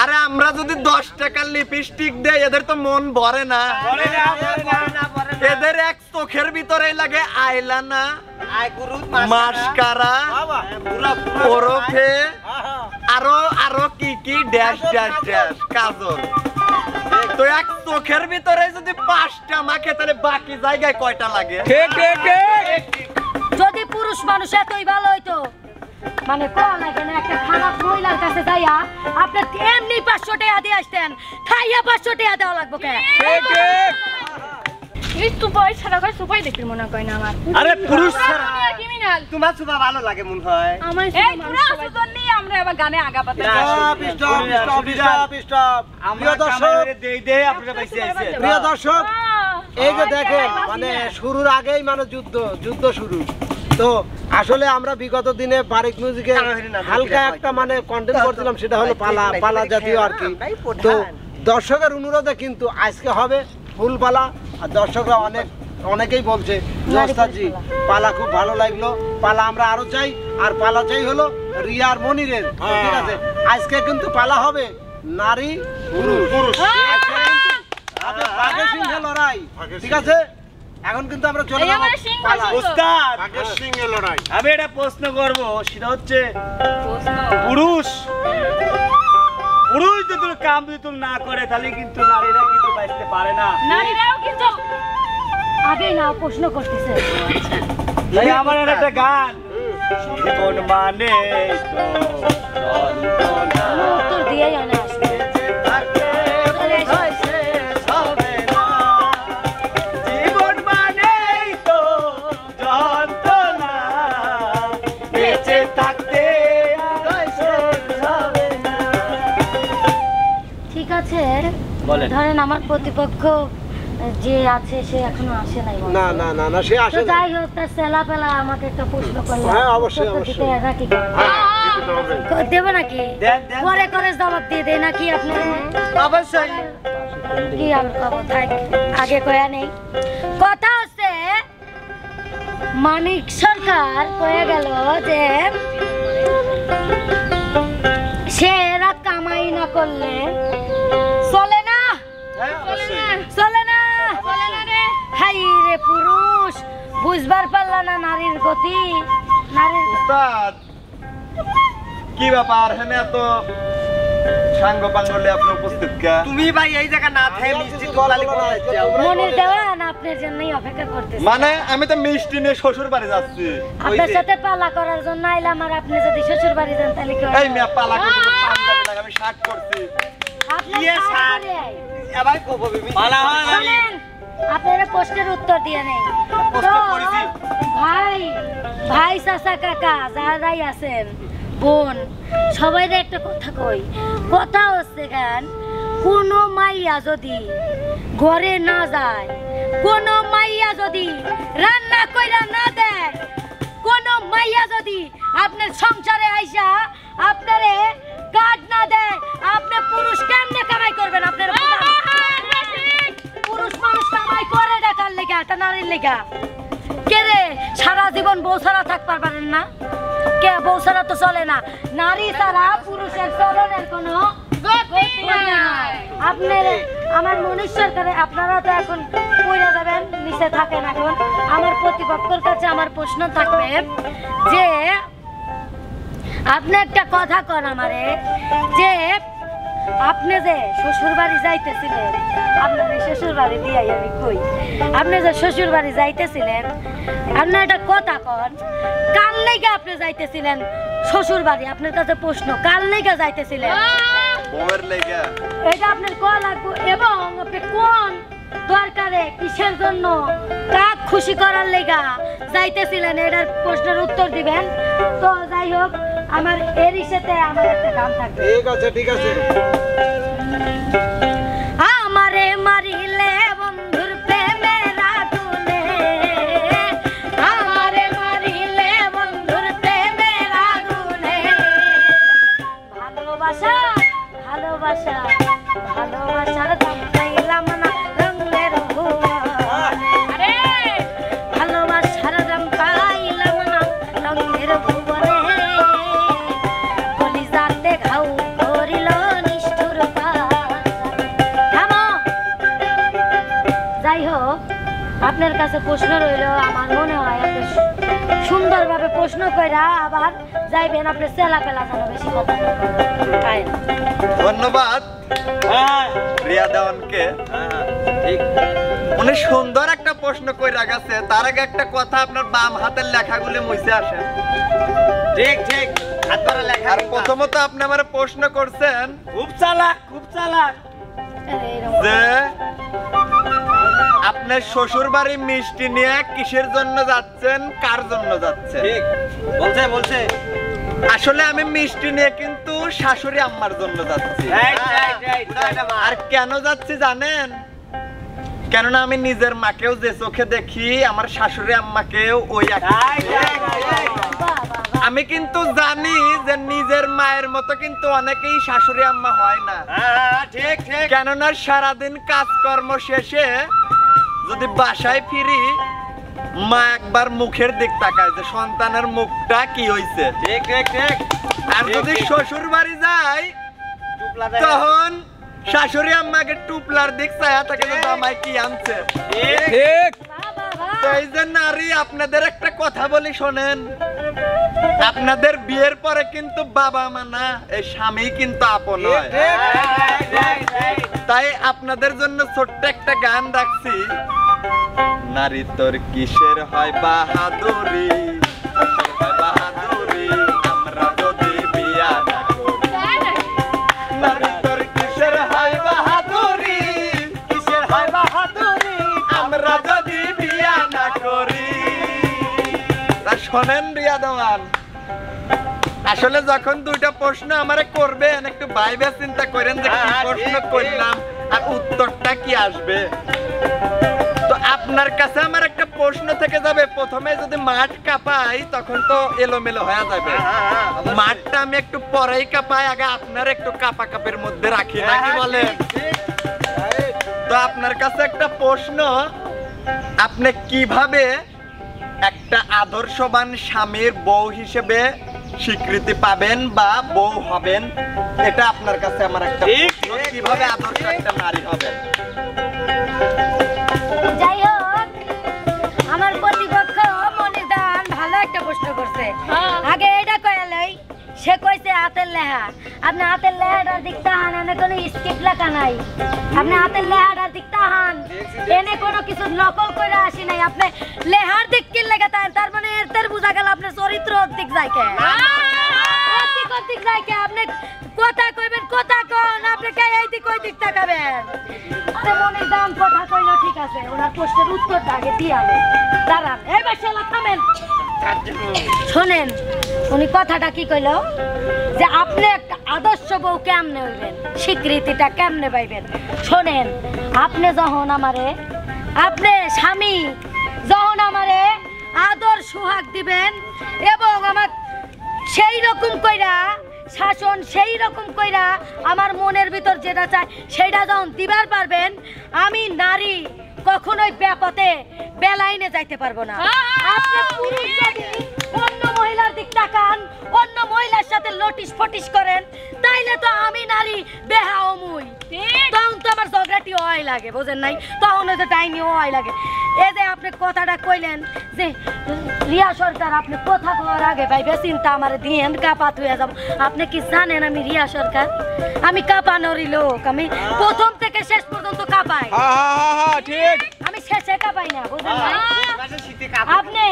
আরে আমরা যদি 10 টাকার লিপস্টিক দেই এদের তো মন ভরে না, এদের এক চোখের ভিতরে লাগে আইলানা, মাস্কারা, ওরফে আরো কি কি ড্যাশ ড্যাশ ড্যাশ কাজল। তো এক চোখের ভিতরে যদি 5টা মাখে তাহলে বাকি জায়গায় কয়টা লাগে? যদি পুরুষ মানুষ এতই ভালো হইতো মানে কোন এখানে একটা খারাপ মহিলার কাছে যাইয়া আপনি এমনি 500 টাকা দিয়ে আসতেন, খাইয়া 500 টাকা দেওয়া লাগবে কে? এই সুপাই ছাড়া কই সুপাই দেখি মনে কয় না আমার। আরে পুরুষ ছাড়া ক্রিমিনাল তোমার সুপা ভালো লাগে মন হয়। আমার এই পুরো সুজন নেই আমরা এবার গানে আগা পাতে। স্টপ প্রিয় দর্শক দেই দেই আপনারা পাইছে আইছে। প্রিয় দর্শক এই যে দেখেন মানে শুরুর আগেই মানে যুদ্ধ শুরু। তো আসলে আমরা বিগত দিনে বারিক মিউজিকে হালকা একটা মানে কন্টেন্ট করছিলাম, সেটা হলো পালা জাতীয় আর কি। তো দর্শকের অনুরোধে কিন্তু আজকে হবে ফুল পালা। আর দর্শকরা অনেকেই বলছে ওস্তাদজি পালা খুব ভালো লাগলো, পালা আমরা আরো চাই। আর পালা চাই হলো রিয়া আর মনিরের, ঠিক আছে? আজকে কিন্তু পালা হবে নারী পুরুষ, বাঘের সিংহে লড়াই, ঠিক আছে? এখন কিন্তু আমরা চলে যাব পালা। ওস্তাদ বাঘের সিংহে লড়াই। আমি একটা প্রশ্ন করব, সেটা হচ্ছে পুরুষ যদি কাম যদি না করে তাহলে কিন্তু নারীরা কিন্তু বাঁচতে পারে না। নারীরাও কিন্তু আগে না প্রশ্ন করতেছে। তাই আমার একটা গান জীবন মানে তো উত্তর দিয়েই আনে আসবে। জীবন মানে তো যন্ত্রণা, বেঁচে থাকতে ঠিক আছে, ধরেন আমার প্রতিপক্ষ যে আছে সে এখনো আসে নাই। না না না না সে আসে না। যাই হোক তার সেলাপেলা আমাকে একটা প্রশ্ন করলো। হ্যাঁ অবশ্যই অবশ্যই নাকি দেব নাকি পরে করে জবাব দিয়ে দেয় নাকি আপনি? অবশ্যই। কি আর কব থাক, আগে কয়া নেই। কথা হচ্ছে মানিক সরকার কয়ে গেল যে সে এরা কামাই না করলে চলে না, চলে না রে। হাই রে পুরুষ বুঝবার পারলা না নারীর গতি, নারীর। উস্তাদ কি ব্যাপার হেনে এত সাঙ্গ পাঙ্গলে আপনি উপস্থিত কে? তুমি ভাই এই জায়গা না থাকে মিষ্টি তোলালি বলাই যাও। মনির দেওয়ান আপনার জন্যই অপেক্ষা করতেছি। মানে আমি তো মিষ্টি নিয়ে শ্বশুর বাড়ি যাচ্ছি। আপনার সাথে পালা করার জন্য আইলাম। আর আপনি যদি শ্বশুর বাড়ি যান তাহলে কি এই মিয়া পালা করতে পান্ডাবে লাগে, আমি শাক করছি। ইয়ে শাক এবারে কব বিমি পালা হয় না। আপনারা প্রশ্নের উত্তর দিয়ে নেই তো ভাই চাচা কাকা যারাই আছেন, বোন সবাই একটা কথা কই। কথা হচ্ছে গান, কোনো মাইয়া যদি ঘরে না যায়, কোনো মাইয়া যদি রান্না কইরা না দেয়, কোনো মাইয়া যদি আপনার সংসারে আইসা আপনারে কাজ না দেয়, আপনি পুরুষ কেমনে কামাই করবেন? আপনার পুরুষ মানুষ কামাই করে টাকার লেগা, একটা নারীর লেগা। কে রে সারা জীবন বউ ছাড়া থাকতে পারেন না? কে বউ ছাড়া তো চলে না। নারী ছাড়া পুরুষের চলনের কোনো গতি নাই। আপনার আমার মনির সরকারে আপনারা তো এখন পড়ে যাবেন, নিচে থাকেন। এখন আমার প্রতিপক্ষের কাছে আমার প্রশ্ন থাকবে যে আপনি একটা কথা কন আমারে, যে আপনি যে শ্বশুর বাড়ি যাইতেছিলেন, আপনার শ্বশুর বাড়ি দিয়ে আমি কই, আপনি যে শ্বশুর বাড়ি যাইতেছিলেন, আপনার একটা কথা কন, কার লেগে আপনি যাইতেছিলেন শ্বশুর বাড়ি? আপনার কাছে প্রশ্ন, কার লেগে যাইতেছিলেন? বউয়ের লেগে। এটা আপনার কোয়া লাগবে। এবং আপনি কোন দরকারে কিসের জন্য কাক খুশি করার লেগা যাইতেছিলেন, এটার প্রশ্নের উত্তর দিবেন। তো যাই হোক, আমার এর সাথে আমার একটা গান থাকবে। ঠিক আছে ঠিক আছে। আমারে মারিলে বন্ধুর প্রেমের আগুনে, আমারে মারিলে বন্ধুর প্রেমের আগুনে, ভালোবাসা ভালোবাসা ভালোবাসার দাম চাইলাম না রঙের ভুবনে। আরে ভালোবাসার দাম পাইলাম না রঙের ভুবনে, কলিজাতে ঘাউ করিল নিষ্ঠুর আপনার কাছে প্রশ্ন রইল, আমার মনে হয় আপনি সুন্দরভাবে প্রশ্ন কইরা আবার যাইবেন, আপনি চেলা পেলা জানো বেশি কথা আয়। ধন্যবাদ রিয়া দেওয়ানকে। উনি সুন্দর একটা প্রশ্ন কইরা গেছে। তার আগে একটা কথা, আপনার বাম হাতের লেখাগুলি মুছে আসেন। ঠিক ঠিক, আর প্রথমত আপনি আমার প্রশ্ন করছেন খুব চালাক যে আপনার শ্বশুর বাড়ি মিষ্টি নিয়ে কিসের জন্য যাচ্ছেন, কার জন্য যাচ্ছেন? ঠিক বলছে আসলে আমি মিষ্টি নিয়ে কিন্তু শাশুড়ি আম্মার জন্য যাচ্ছি। আর কেন যাচ্ছি জানেন? কেননা আমি নিজের মাকেও যে চোখে দেখি, আমার শাশুড়ি আম্মাকেও ওই আমি কিন্তু জানি যে নিজের মায়ের মতো কিন্তু অনেকেই শাশুড়ি আম্মা হয় না। ঠিক ঠিক, কেননা সারাদিন কাজকর্ম শেষে যদি বাসায় ফিরি, মা একবার মুখের দিক তাকায় যে সন্তানের মুখটা কি হইছে। ঠিক ঠিক ঠিক। আর যদি শ্বশুর বাড়ি যাই, তখন শাশুড়ি আম্মাকে টুপলার দিক চায়া থাকে যে জামাই কি আনছে। ঠিক। তো এই যে নারী, আপনাদের একটা কথা বলি শোনেন, আপনাদের বিয়ের পরে কিন্তু বাবা মা না, এই স্বামী কিন্তু আপন হয়। তাই আপনাদের জন্য ছোট্ট একটা গান রাখছি। নারী তোর কিসের হয় বাহাদুরি, বাহাদুরি আমরা যদি বিয়া না করি। নারী তোর কিসের হয় বাহাদুরি, কিসের হয় বাহাদুরি আমরা যদি বিয়া না করি। তা শোনেন রিয়া দেওয়ান, আসলে যখন দুইটা প্রশ্ন আমারে করবেন, একটু ভাইবে চিন্তা করেন যে কি প্রশ্ন করলাম আর উত্তরটা কি আসবে। তো আপনার কাছে আমার একটা প্রশ্ন থেকে যাবে, প্রথমে যদি মাঠ কাঁপাই তখন তো এলোমেলো হয়ে যাবে। মাঠটা আমি একটু পরেই কাঁপাই, আগে আপনার একটু কাপা কাপের মধ্যে রাখি, নাকি বলেন? তো আপনার কাছে একটা প্রশ্ন, আপনি কিভাবে একটা আদর্শবান স্বামীর বউ হিসেবে স্বীকৃতি পাবেন বা বউ হবেন, এটা আপনার কাছে আমার একটা প্রশ্ন। কিভাবে আদর্শ একটা নারী হবেন? যাই হোক, আমার প্রতিপক্ষ মনিদান ভালো একটা প্রশ্ন করছে। আগে এটা কয়ালাই, সে কইছে হাতের লেহা। আপনি হাতের লেহাটার দিক তাহান, এনে কোনো স্কিপ লেখা নাই। আপনি হাতের লেহাটার দিক তাহান, এনে কোনো কিছু নকল করে আসি নাই। আপনি লেহার দিক কি লেগে তাই, তার মানে এর বুঝা গেল আপনার চরিত্র দিক যায় কে, দিক যায় কে। আপনি কথা কইবেন, কথা কন, আপনি কে এই দিক ওই দিক তাকাবেন। আরে মনির দাম কথা কইলো ঠিক আছে, ওনার প্রশ্নের উত্তরটা আগে দিয়ে আনে। দাঁড়ান, এই বাসে থামেন, শোনেন উনি কথাটা কি কইলো, যে আপনি একটা আদর্শ বউ কেমনে হইবেন, স্বীকৃতিটা কেমনে পাইবেন। শোনেন, আপনি যখন আমারে, আপনি স্বামী যখন আমারে আদর সুহাগ দিবেন এবং আমার সেই রকম কইরা শাসন, সেই রকম কইরা আমার মনের ভিতর যেটা চায় সেটা যখন দিবার পারবেন, আমি নারী কখনোই ব্যাপতে বেলাইনে যাইতে পারবো না। আপনি পুরুষ যদি অন্য মহিলার দিক তাকান, অন্য মহিলার সাথে লটিস ফটিস করেন, তাইলে তো আমি নারী বেহা অমুই, তখন তো আমার ঝগড়াটি হয় লাগে, বুঝেন নাই? তখন তো টাইনিও হয় লাগে। এই যে আপনি কথাটা কইলেন যে রিয়া সরকার, আপনি কথা কওয়ার আগে ভাইবে চিন্তা আমার দিয়েন কাপাত হয়ে যাব। আপনি কি জানেন আমি রিয়া সরকার, আমি কাঁপানোরই লোক। আমি প্রথম থেকে শেষ পর্যন্ত কাঁপাই। ঠিক। আমি শেষে কাঁপাই না, বুঝলেন না? আপনি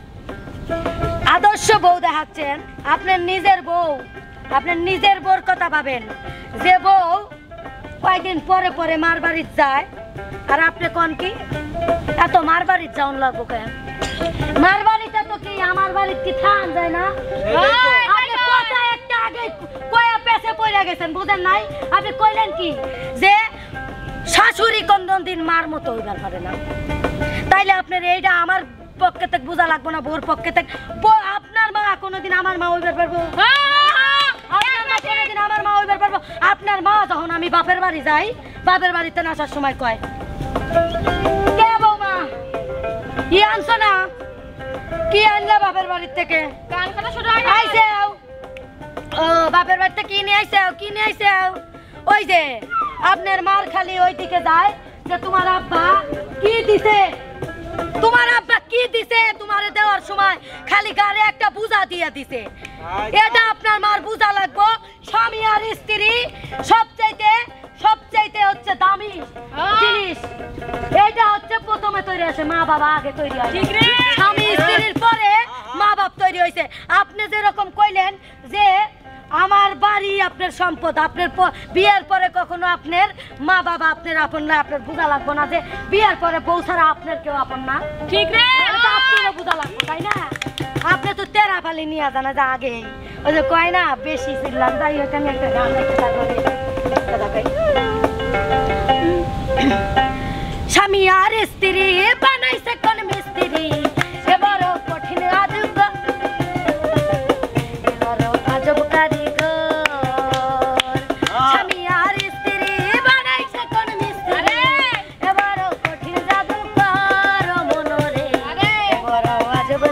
আদর্শ বউ দেখাচ্ছেন, আপনার নিজের বউ, আপনার নিজের বউর কথা ভাবেন। যে বউ কয়েকদিন পরে পরে মার বাড়ির যায়, আর আপনি কোন কি এত মার বাড়ির যাওন লাগবো কেন? মার বাড়িতে তো কি আমার বাড়ির কি থান যায় না? আপনি কথা একটা আগে কয়া পেছে পড়ে গেছেন, বুঝেন নাই? আপনি কইলেন কি যে শাশুড়ি কোন দিন মার মতো হইবার পারে না। তাইলে আপনার এইটা আমার পক্ষে থেকে বোঝা লাগবো না, বোর পক্ষে থেকে। আপনার মা কোনোদিন আমার মা হইবার পারবো? আপনার মা কোনোদিন আমার মা হইবার পারবো? আপনার মা যখন আমি বাপের বাড়ি যাই, বাপের বাড়িতে না আসার সময় কয়, কে বৌমা ই আনছো না, কি আনলে বাপের বাড়ির থেকে? আইছে ও বাপের বাড়িতে কি নিয়ে আইছে, কি নিয়ে আইছে? ওই যে আপনার মার খালি ওই দিকে যায় যে তোমার আব্বা কি দিছে, তোমার আব্বা কি দিছে তোমারে দেওয়ার সময় খালি গালে একটা বুঝা দিয়ে দিছে এটা আপনার মার বুঝা লাগবো স্বামী আর স্ত্রী সবচাইতে হচ্ছে দামি জিনিস এটা হচ্ছে প্রথমে তৈরি হয়েছে মা বাবা আগে তৈরি হয় স্বামী স্ত্রীর পরে মা বাপ তৈরি হয়েছে আপনি যেরকম কইলেন যে আমার বাড়ি আপনার সম্পদ আপনার বিয়ের পরে কখনো আপনার মা বাবা আপনার আপন না আপনার বোঝা লাগবে না যে বিয়ের পরে বউ ছাড়া আপনার কেউ আপন না ঠিক রে আপনারও বোঝা লাগবে তাই না আপনি তো তেরা ফালি নিয়ে জানা যা আগে ওই যে কয় না বেশি ছিলাম তাই ওখানে একটা গান স্বামী আর স্ত্রী বানাইছে কোন মিস্ত্রি এবারও কঠিন আজব এবারও আজব কারিগর স্বামী আর স্ত্রী বানাইছে কোন মিস্ত্রি এবারও কঠিন জাদুকর মনরে এবারও আজব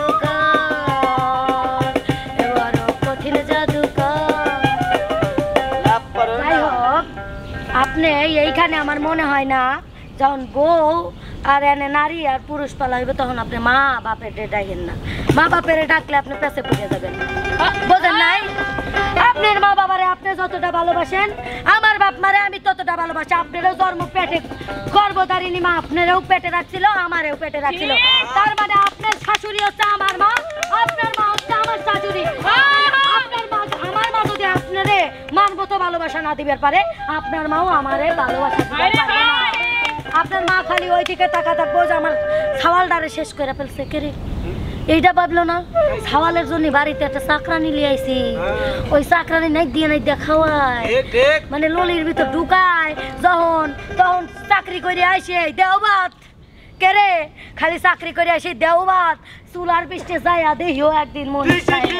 জাদুকর এবারও কঠিন জাদুকর যাই হোক আপনি এইখানে আমার মনে হয় না যখন বউ আর এনে নারী আর পুরুষ পালা হইবে তখন আপনি মা বাপের ডাকেন না মা বাপের ডাকলে আপনি পেছে পড়ে যাবেন বোঝেন নাই আপনার মা বাবারে আপনি যতটা ভালোবাসেন আমার বাপ মারে আমি ততটা ভালোবাসি আপনারও জন্ম পেটে গর্ভধারিণী মা আপনারও পেটে রাখছিল আমারও পেটে রাখছিল তার মানে আপনার শাশুড়ি হচ্ছে আমার মা আপনার মা হচ্ছে আমার শাশুড়ি আপনার মা আমার মা যদি আপনারে মান মতো ভালোবাসা না দিবার পারে আপনার মাও আমারে ভালোবাসা দিতে পারবে না আপনার মা খালি ওই দিকে তাকা থাকবো যে আমার ছাওয়ালটারে শেষ করে ফেলছে কেরে এইটা ভাবলো না ছাওয়ালের জন্য বাড়িতে একটা চাকরানি লিয়ে আইছি ওই চাকরানি নাই দিয়ে খাওয়ায় মানে ললির ভিতর ঢুকায় তখন চাকরি করে আইসে দেও ভাত কেরে খালি চাকরি করে আসে দেও ভাত চুলার পিষ্টে যাইয়া দেহিও একদিন মনে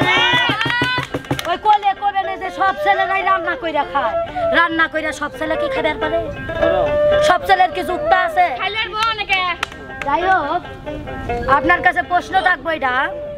ওই কোলে কবে না যে সব ছেলেরাই রান্না কইরা খায় রান্না কইরা সব ছেলে কি খাবার পারে সব ছেলের কি যুক্ত আছে যাই হোক আপনার কাছে প্রশ্ন থাকবো এটা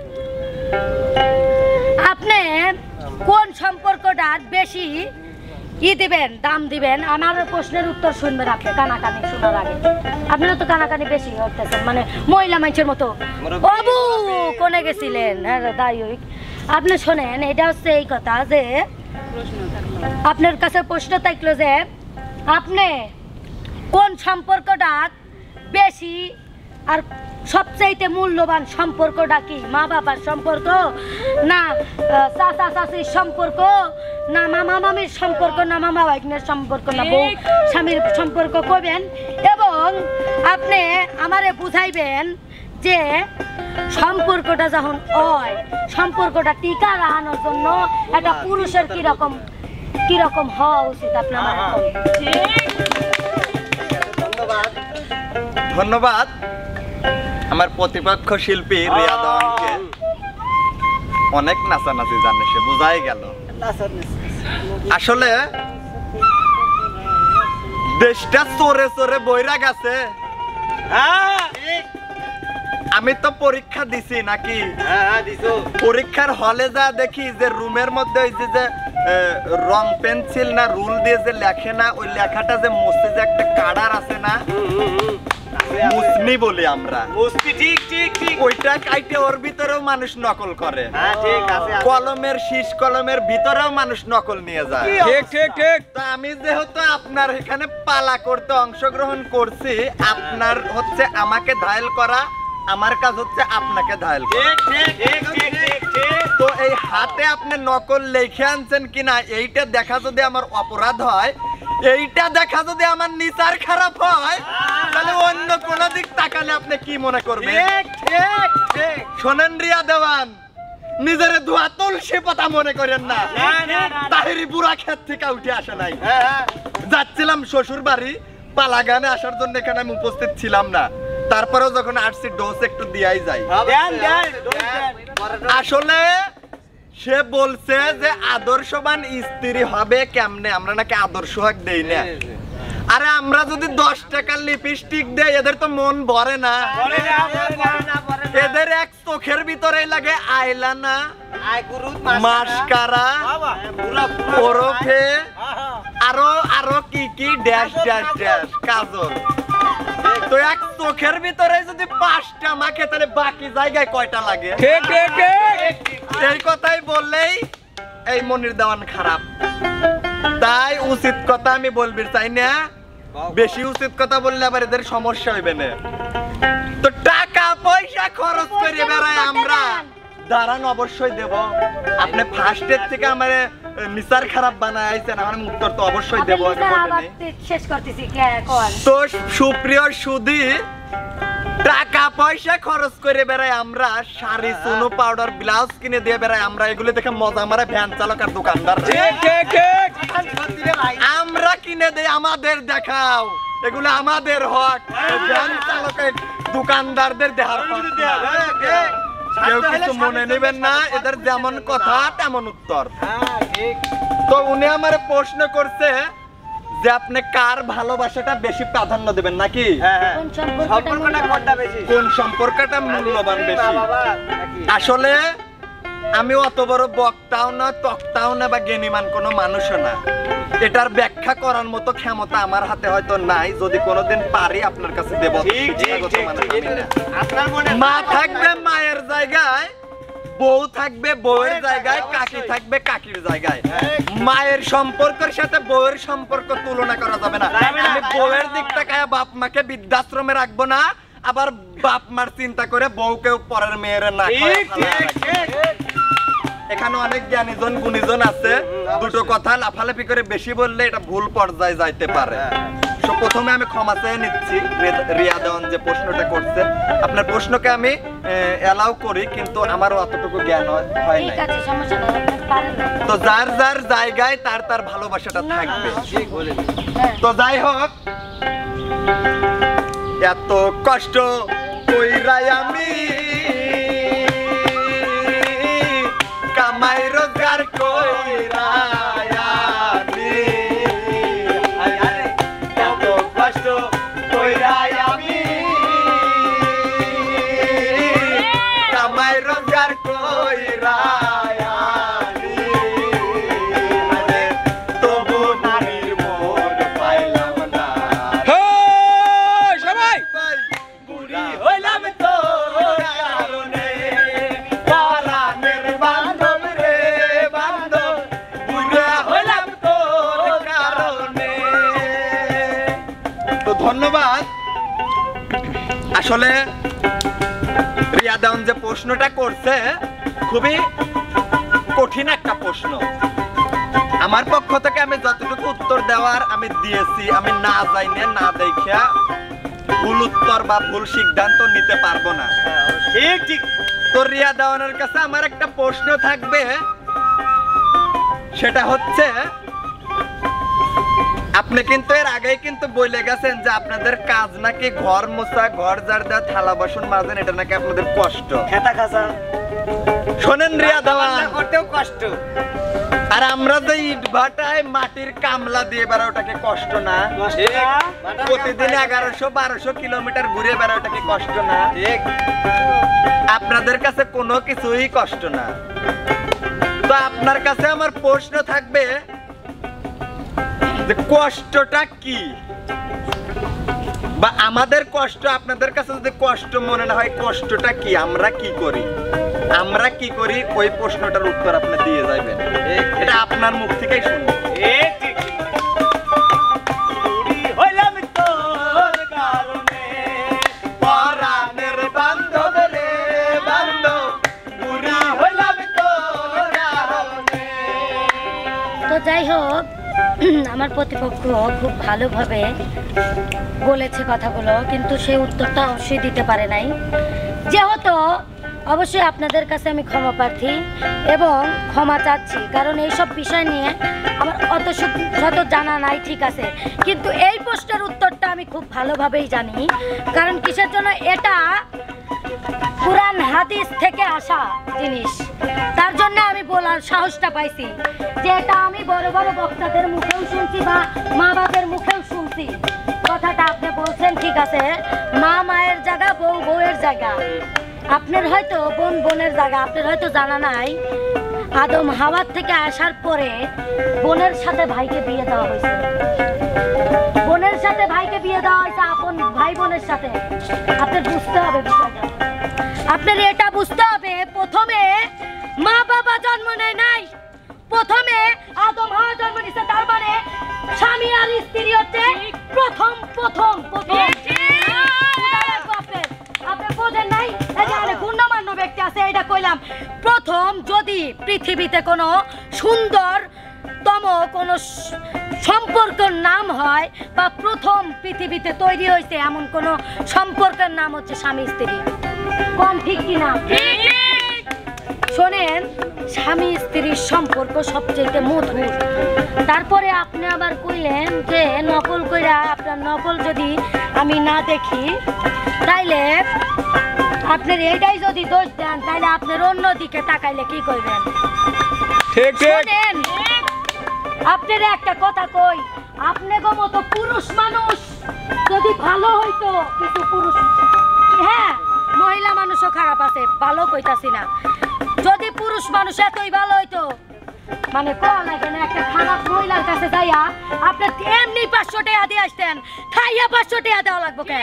আপনি কোন সম্পর্কটার বেশি দিবেন দাম দিবেন আমার প্রশ্নের উত্তর শুনবে রাখে কানাকানি শোনার আগে আপনারা তো কানাকানি বেশি করতেছেন মানে মহিলা মানুষের মতো বাবু কোনে গেছিলেন হ্যাঁ দাঁড়িয়ে আপনি শোনেন এটা হচ্ছে এই কথা যে আপনার কাছে প্রশ্ন থাকলো যে আপনি কোন সম্পর্কটা বেশি আর সবচাইতে মূল্যবান সম্পর্কটা কি মা বাবার সম্পর্ক না চাচা চাচির সম্পর্ক না মামা মামির সম্পর্ক না মামা ভাগ্নের সম্পর্ক না বউ স্বামীর সম্পর্ক করবেন এবং আপনি আমারে বুঝাইবেন যে সম্পর্কটা যখন হয় সম্পর্কটা টিকা রাখানোর জন্য একটা পুরুষের কিরকম হওয়া উচিত আপনার ধন্যবাদ আমার প্রতিপক্ষ শিল্পী রিয়া দেওয়ানকে অনেক নাচানাচি জানে সে বোঝাই গেল আসলে দেশটা চোরে চোরে বইরা গেছে আমি তো পরীক্ষা দিছি নাকি পরীক্ষার হলে যা দেখি যে রুমের মধ্যে ওই যে রং পেন্সিল না রুল দিয়ে যে লেখে না ওই লেখাটা যে মুছতে যে একটা কাড়ার আছে না মুসনি বলি আমরা মুসনি ঠিক ঠিক ঠিক ওইটা কাইটে ওর ভিতরেও মানুষ নকল করে হ্যাঁ ঠিক আছে কলমের শীষ কলমের ভিতরেও মানুষ নকল নিয়ে যায় ঠিক ঠিক ঠিক তো আমি যেহেতু আপনার এখানে পালা করতে অংশগ্রহণ করছি আপনার হচ্ছে আমাকে ঘায়েল করা আমার কাজ হচ্ছে আপনাকে ঘায়েল করা ঠিক ঠিক ঠিক ঠিক ঠিক তো এই হাতে আপনি নকল লিখে আনছেন কিনা এইটা দেখা যদি আমার অপরাধ হয় এইটা দেখা যদি আমার নিচার খারাপ হয় তাহলে অন্য কোন দিক তাকালে আপনি কি মনে করবেন ঠিক ঠিক শোনেন রিয়া দেওয়ান নিজের ধোয়া তুলসী পাতা মনে করেন না তাহিরি বুড়া ক্ষেত থেকে উঠে আসে নাই যাচ্ছিলাম শ্বশুর বাড়ি পালা গানে আসার জন্য এখানে আমি উপস্থিত ছিলাম না তারপরেও যখন আসছি ডোজ একটু দিয়াই যাই আসলে সে বলছে যে আদর্শবান স্ত্রী হবে কেমনে আমরা নাকি আদর্শ হক দেই না আরে আমরা যদি 10 টাকার লিপস্টিক দেই এদের তো মন ভরে না এদের এক চোখের ভিতরেই লাগে আইলানা মাস্কারা ওরফে আরো কি কি ড্যাশ ড্যাশ ড্যাশ কাজল তো এক চোখের ভিতরে যদি 5টা মাখে তাহলে বাকি জায়গায় কয়টা লাগে? এই কথাই বললেই এই মনির দেওয়ান খারাপ। তাই উচিত কথা আমি বলবি চাই না, বেশি উচিত কথা বললে আবার এদের সমস্যা হইবে না। তো টাকা পয়সা খরচ করে বেড়াই আমরা, দাঁড়ান অবশ্যই দেব। আপনি ফার্স্টের থেকে আমার নিসার খারাপ বানায় আইছেন, আমার উত্তর তো অবশ্যই দেব। শেষ করতেছি কোন তো সুপ্রিয় সুধী, টাকা পয়সা খরচ করে বেড়াই আমরা, শাড়ি চুনো পাউডার ব্লাউজ কিনে দিয়ে বেড়াই আমরা, এগুলো দেখে মজা মারা ভ্যান চালক আর দোকানদার আমরা কিনে দেই, আমাদের দেখাও, এগুলো আমাদের হক। ভ্যান চালকের দোকানদারদের দেখার হক না। কেউ কিছু মনে নেবেন না, এদের যেমন কথা তেমন উত্তর। তো উনি আমার প্রশ্ন করছে যে আপনি কার ভালোবাসাটা বেশি প্রাধান্য দেবেন নাকি কোন সম্পর্কটা মূল্যবান বেশি? আসলে আমি অত বড় বক্তাও না, তক্তাও না, বা জ্ঞানীমান কোনো মানুষও না। এটার ব্যাখ্যা করার মতো ক্ষমতা আমার হাতে হয়তো নাই। যদি কোনোদিন পারি আপনার কাছে দেব। মা থাকবে মায়ের জায়গায়, বউ থাকবে বউয়ের জায়গায়, কাকি থাকবে কাকির জায়গায়। মায়ের সম্পর্কের সাথে বউয়ের সম্পর্ক তুলনা করা যাবে না। আমি বউয়ের দিকটা খায় বাপ মাকে বৃদ্ধাশ্রমে রাখবো না, আবার বাপ মার চিন্তা করে বউকেও পরের মেয়ের না। এখানে অনেক জ্ঞানীজন গুণীজন আছে, দুটো কথা লাফালাফি করে বেশি বললে এটা ভুল পর্যায়ে যাইতে পারে। প্রথমে আমি ক্ষমা চেয়ে নিচ্ছি রিয়া দেওয়ান যে প্রশ্নটা করছে। আপনার প্রশ্নকে আমি এলাও করি, কিন্তু আমার অতটুকু জ্ঞান হয় না। তো যার যার জায়গায় তার তার ভালোবাসাটা থাকবে। তো যাই হোক, এত কষ্ট কইরাই আমি কামাই রোজগার কইরাই আমি, এত কষ্ট কইরাই আমি কামাই রোজগার কইরাই আমি, তবু নারীর মন পাইলাম না। সবাই বুড়ি হইলাম তোর কারণে, পরাণের বান্ধব রে বান্ধব, বুড়া হইলাম তোর কারণে। তো ধন্যবাদ। আসলে রিয়া দেওয়ান যে প্রশ্নটা করছে খুবই কঠিন একটা প্রশ্ন। আমার পক্ষ থেকে আমি যতটুকু উত্তর দেওয়ার আমি দিয়েছি। আমি না জানি না দেখিয়া ভুল উত্তর বা ভুল সিদ্ধান্ত নিতে পারবো না। ঠিক ঠিক। তো রিয়া দেওয়ানের কাছে আমার একটা প্রশ্ন থাকবে, সেটা হচ্ছে আপনি কিন্তু এর আগেই কিন্তু বলে গেছেন যে আপনাদের কাজ নাকি ঘর মোছা, ঘর ঝাড় দেওয়া, থালা বাসন মাজেন, এটা নাকি আপনাদের কষ্ট। খেতা খাসা শোনেন রিয়া দেওয়ান, করতেও কষ্ট। আর আমরা যে ইট ভাটায় মাটির কামলা দিয়ে বেড়াওটাকে কষ্ট না? প্রতিদিন 1100-1200 কিলোমিটার ঘুরে বেড়াওটাকে কষ্ট না? আপনাদের কাছে কোনো কিছুই কষ্ট না। তো আপনার কাছে আমার প্রশ্ন থাকবে যে কষ্টটা কি, বা আমাদের কষ্ট আপনাদের কাছে যদি কষ্ট মনে না হয়, কষ্টটা কি, আমরা কি করি, আমরা কি করি, ওই প্রশ্নটার উত্তর আপনি দিয়ে যাবেন। এটা আপনার মুখ থেকেই শুনবো। তো যাই হোক, আমার প্রতিপক্ষ খুব ভালোভাবে বলেছে কথাগুলো, কিন্তু সেই উত্তরটা অবশ্যই দিতে পারে নাই। যেহেতু অবশ্যই আপনাদের কাছে আমি ক্ষমা প্রার্থী এবং ক্ষমা চাচ্ছি, কারণ এইসব বিষয় নিয়ে আমার অত শত জানা নাই, ঠিক আছে, কিন্তু এই প্রশ্নের উত্তরটা আমি খুব ভালোভাবেই জানি। কারণ কিসের জন্য, এটা কুরআন হাদিস থেকে আসা জিনিস, তার জন্য আমি বলার সাহসটা পাইছি। যে এটা আমি বড় বড় বক্তাদের মুখেও শুনছি বা মা বাবার মুখেও শুনছি। কথাটা আপনি বলছেন ঠিক আছে, মা মায়ের জায়গা, বউ বউয়ের জায়গা। আপনার হয়তো বোন বোনের জায়গা, আপনার হয়তো জানা নাই, আদম হাওয়ার থেকে আসার পরে বোনের সাথে ভাইকে বিয়ে দেওয়া হয়েছে। বোনের সাথে ভাইকে বিয়ে দেওয়া হয়েছে আপন ভাই বোনের সাথে আপনার বুঝতে হবে বিষয়টা। আপনার এটা বুঝতে হবে, প্রথমে মা বাবা জন্ম নেয় নাই, প্রথমে আদম হাওয়া জন্ম নিছে, তার মানে স্বামী আর স্ত্রী হচ্ছে প্রথম প্রথম প্রথম। আপনি বোঝেন নাই? এই যে আরে গণ্যমান্য ব্যক্তি আছে, এটা কইলাম। প্রথম যদি পৃথিবীতে কোনো সুন্দরতম কোনো সম্পর্কের নাম হয় বা প্রথম পৃথিবীতে তৈরি হয়েছে এমন কোনো সম্পর্কের নাম হচ্ছে স্বামী স্ত্রী। কোন ঠিক কিনা? শোনেন, স্বামী স্ত্রীর সম্পর্ক সবচেয়ে মধুর। তারপরে আপনি আবার কইলেন যে নকল কইরা, আপনার নকল যদি আমি না দেখি তাইলে আপনার এইটাই যদি দোষ দেন, তাইলে আপনার অন্যদিকে তাকাইলে কি করবেন? ঠিক ঠিক। শোনেন, আপনার একটা কথা কই, আপনাকে মতো পুরুষ মানুষ যদি ভালো হইতো, কিছু পুরুষ, হ্যাঁ মহিলা মানুষও খারাপ আছে, ভালো কইতাছি না, যদি পুরুষ মানুষ এতই ভালো হইতো, মানে কোয়া লাগে না একটা খারাপ মহিলার কাছে যাইয়া আপনি এমনি 500 টাকা দিয়ে আসতেন, খাইয়া 500 টাকা দেওয়া লাগবো কে?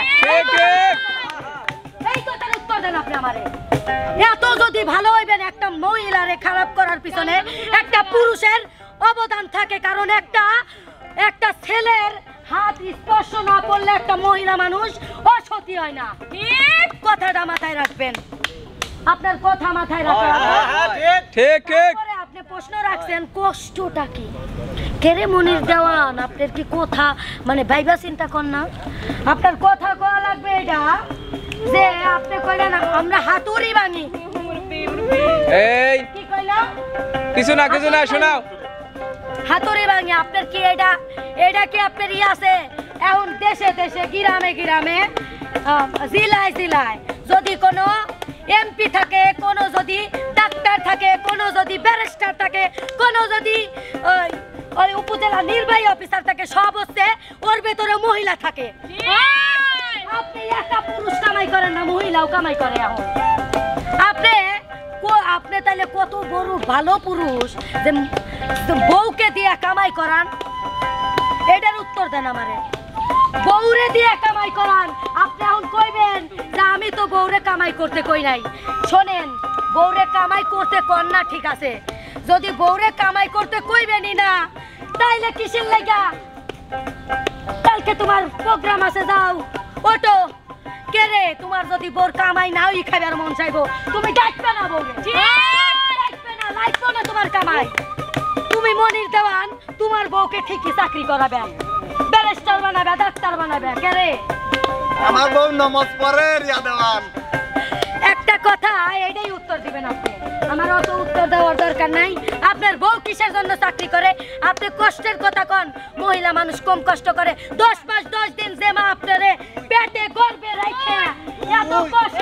এই কথার উত্তর দেন আপনি আমারে। এত যদি ভালো হইবেন, একটা মহিলারে খারাপ করার পিছনে একটা পুরুষের অবদান থাকে, কারণ একটা ছেলের হাত স্পর্শ না করলে একটা মহিলা মানুষ অসতী হয় না। কথাটা মাথায় রাখবেন, আপনার কথা মাথায় রাখবেন। ঠিক ঠিক। আপনি প্রশ্ন রাখছেন কষ্টটা কি? কেরে মনির দেওয়ান, আপনার কি কথা মানে ভাইবা চিন্তা কর না, আপনার কথা কওয়া লাগবে এটা যে আপনি কইলেন আমরা হাতুড়ি ভাঙি। এই কি কইলাম? কিছু না শোনাও। হাতুড়ি ভাঙি, আপনার কি এটা কি আপনার ই আছে? এখন দেশে দেশে গ্রামে গ্রামে জেলায় জেলায় যদি কোনো এমপি থাকে, কোনো যদি ডাক্তার থাকে, কোনো যদি ব্যারিস্টার থাকে, কোনো যদি ওই উপজেলা নির্বাহী অফিসার থাকে, সব হচ্ছে ওর ভেতরে মহিলা থাকে। আপনি একটা পুরুষ কামাই করেন না, মহিলাও কামাই করে। এখন আপনি তাহলে কত বড় ভালো পুরুষ যে বউকে দিয়ে কামাই করান, এটার উত্তর দেন আমারে। বউরে দিয়ে কামাই করান, আপনি এখন কইবেন যে আমি তো বউরে কামাই করতে কই নাই। শোনেন, বউরে কামাই করতে কর না, ঠিক আছে, যদি বউরে কামাই করতে কইবেনই না, তাইলে কিসের লাগা কালকে তোমার প্রোগ্রাম আছে, যাও ওটো। কে রে, তোমার যদি বউর কামাই না ওই খাবার মন চাইবো, তুমি ডাকবে না বউরে, ডাকবে না, লাগবে না তোমার কামাই। তুমি মনির দেওয়ান তোমার বউকে ঠিকই চাকরি করাবে, ব্যারিস্টার বানাবে, ডাক্তার বানাবে। কে রে? আমার বউ নমাজ পড়ে রিয়া দেওয়ান। একটা কথা, এটাই উত্তর দিবেন আপনি, আমার অত উত্তর দেওয়ার দরকার নাই। আপনার বউ কিসের জন্য চাকরি করে? আপনি কষ্টের কথা কন, মহিলা মানুষ কম কষ্ট করে। 10 মাস 10 দিন যে মা আপনারে পেটে গর্ভে রাখে এত কষ্ট,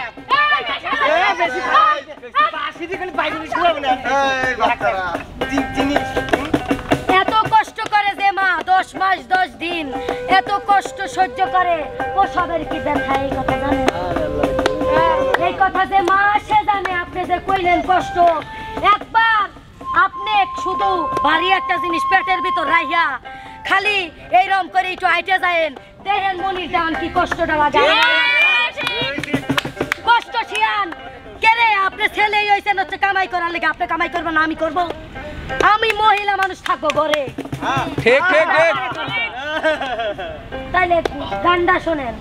এত কষ্ট করে যে মা 10 মাস 10 দিন এত কষ্ট সহ্য করে, প্রসবের কি ব্যথা এই কথা জানেন? এই কথা যে মা সে জানে। আপনি যে কইলেন কষ্ট, একবার আপনি শুধু ভারী একটা জিনিস পেটের ভিতর রাইয়া খালি এইরকম করে একটু হাইটে যায়েন, দেখেন মনির দেওয়ান কি কষ্টটা লাগে। কষ্ট শিয়ান কে রে? আপনি ছেলেই হইছেন হচ্ছে কামাই করার লেগে, আপনি কামাই করবেন না আমি করব? আমি মহিলা মানুষ থাকবো ঘরে। ঠিক ঠিক ঠিক। তাইলে গানটা শোনেন।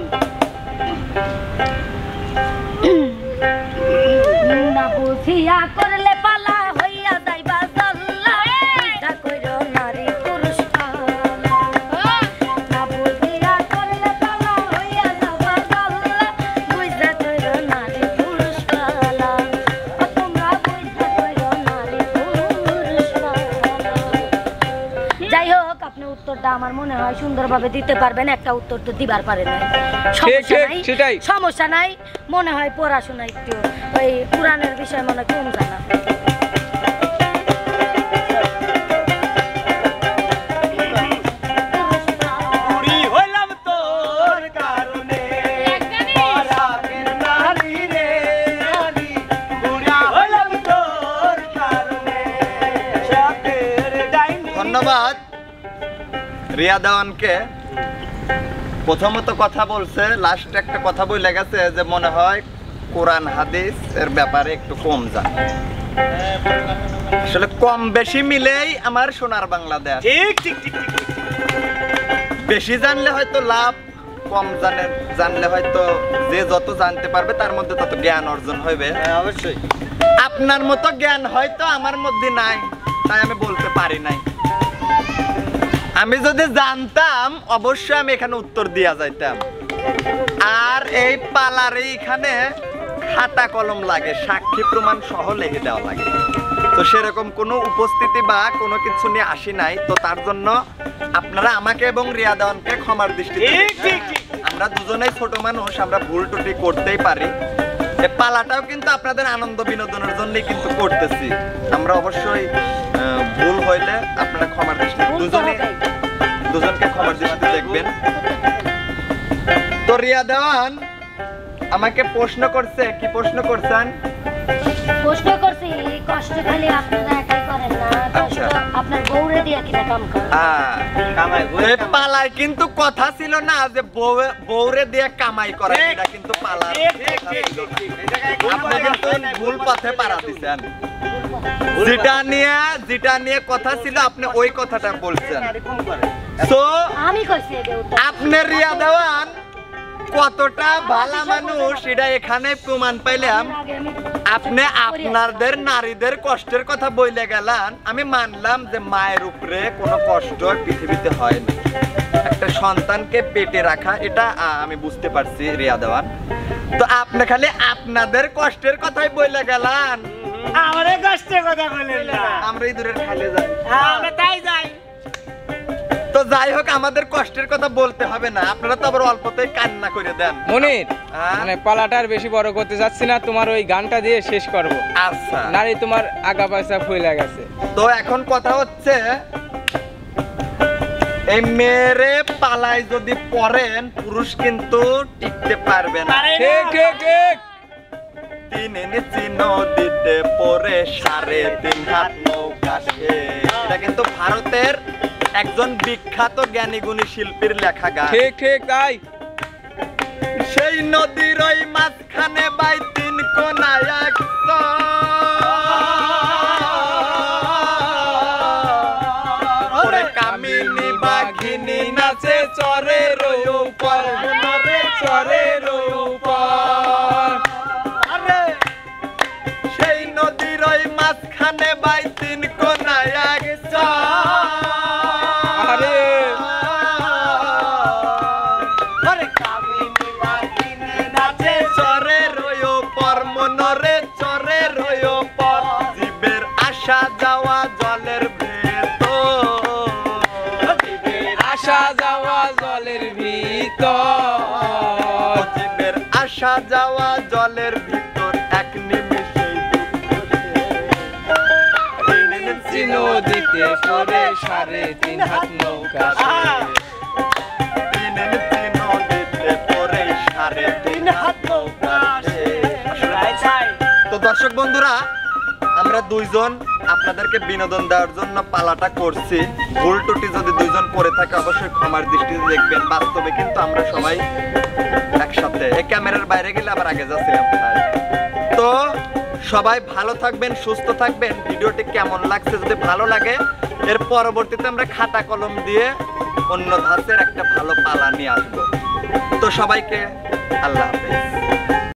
না বুঝিয়া করলে পালা হইয়া যাইবা জাল্লা, বুঝা কইরো নারী পুরুষ পালা। না বুঝিয়া করলে পালা হইয়া যাইবা জাল্লা, বুঝা কইরো নারী পুরুষ পালা। তোমরা বুঝা কইরো নারী পুরুষ পালা। যাই হোক, আপনি উত্তরটা আমার মনে হয় সুন্দরভাবে দিতে পারবেন। একটা উত্তর তো দিবার পারেন না, সমস্যা নাই। মনে হয় পড়াশোনা একটু ওই পুরাণের বিষয় মনে কম জানা। ধন্যবাদ রিয়া দেওয়ানকে প্রথমত কথা বলছে, লাস্ট একটা কথা বলে গেছে যে মনে হয় কোরআন হাদিস এর ব্যাপারে একটু কম জানে। আসলে কম বেশি মিলেই আমার সোনার বাংলাদেশ। ঠিক ঠিক ঠিক ঠিক। বেশি জানলে হয়তো লাভ, কম জানলে হয়তো যে যত জানতে পারবে তার মধ্যে তত জ্ঞান অর্জন হবে। অবশ্যই। আপনার মতো জ্ঞান হয়তো আমার মধ্যে নাই, তাই আমি বলতে পারি নাই। আমি যদি জানতাম অবশ্যই আমি এখানে উত্তর দিয়া যাইতাম। আর এই পালারে এখানে খাতা কলম লাগে, সাক্ষী প্রমাণ সহ লিখে দেওয়া লাগে। তো সেরকম কোনো উপস্থিতি বা কোনো কিছু নিয়ে আসি নাই। তো তার জন্য আপনারা আমাকে এবং রিয়া দেওয়ানকে ক্ষমার দৃষ্টিতে দেখবেন। আমরা দুজনেই ছোট মানুষ, আমরা ভুল ত্রুটি করতেই পারি। এই পালাটাও কিন্তু আপনাদের আনন্দ বিনোদনের জন্যই কিন্তু করতেছি আমরা। অবশ্যই ভুল হইলে আপনারা ক্ষমার দৃষ্টিতে দুজনকে ক্ষমার দৃষ্টিতে দেখবেন। তো রিয়া দেওয়ান আমাকে প্রশ্ন করছে, কি প্রশ্ন করছেন? প্রশ্ন করছি কষ্ট খালি আপনারা একাই করেন না, কষ্ট আপনার বউরে দিয়ে কিনা কাম করেন। এই পালায় কিন্তু কথা ছিল না যে বউরে দিয়ে কামাই করা, এটা কিন্তু পালার আপনি কিন্তু ভুল পথে পাড়া দিচ্ছেন। যেটা নিয়ে কথা ছিল আপনি ওই কথাটা বলছেন। তো আমি কইছি আপনি রিয়া দেওয়ান কতটা ভালো মানুষ এটা এখানে প্রমাণ পাইলাম। আপনি আপনাদের নারীদের কষ্টের কথা বইলে গেলেন। আমি মানলাম যে মায়ের উপরে কোনো কষ্ট পৃথিবীতে হয় না, একটা সন্তানকে পেটে রাখা এটা আমি বুঝতে পারছি রিয়া দেওয়ান। তো আপনি খালি আপনাদের কষ্টের কথাই বইলে গেলেন, আমাদের কষ্টের কথা বলেন না। আমরা এই দূরের খাইলে যাই, আমরা তাই যাই। তো যাই হোক আমাদের কষ্টের কথা বলতে হবে না, আপনারা তো আবার অল্পতেই কান্না করে দেন। মনির, মানে পালাটার বেশি বড় করতে যাচ্ছি না, তোমার ওই গানটা দিয়ে শেষ করব। আচ্ছা, নারী তোমার আগা পয়সা ফুলে গেছে। তো এখন কথা হচ্ছে এই মেরে পালায় যদি পড়েন পুরুষ কিন্তু টিকতে পারবে না। ঠিক ঠিক ঠিক। 3 ইঞ্চি নদীতে পড়ে 3.5 হাত নৌকা সে। এটা কিন্তু ভারতের একজন বিখ্যাত জ্ঞানী গুণী শিল্পীর লেখা গান। ঠিক ঠিক তাই। সেই নদীর ওই মাঝখানে বাই 3 কোনায় এক ওরে কামিনী বাঘিনী নাচে চরের উপর, চরের উপর। আরে সেই নদীর ওই মাঝখানে বাই 3 কোনায় এক আরে ওরে কামিনী বাঘিনী নাচে চরের উপর, মনরে চরের উপর। জীবের আসা যাওয়া জলের আসা যাওয়া জলের ভিতর, জীবের আসা যাওয়া জলের ভিতর এক নিমেষে নদীতে পড়ে 3.5 হাত নৌকা সে। নদীতে পড়ে 3.5 হাত নৌকা সে। তো দর্শক বন্ধুরা, আমরা দুইজন আপনাদেরকে বিনোদন দেওয়ার জন্য পালাটা করছি। ভুল ত্রুটি যদি দুইজন করে থাকে অবশ্যই ক্ষমার দৃষ্টিতে দেখবেন। বাস্তবে কিন্তু আমরা সবাই একসাথে, এই ক্যামেরার বাইরে গেলে আবার আগে যাচ্ছিলাম। তো সবাই ভালো থাকবেন, সুস্থ থাকবেন। ভিডিওটি কেমন লাগছে যদি ভালো লাগে এর পরবর্তীতে আমরা খাতা কলম দিয়ে অন্য ধাঁচের একটা ভালো পালা নিয়ে আসবো। তো সবাইকে আল্লাহ হাফেজ।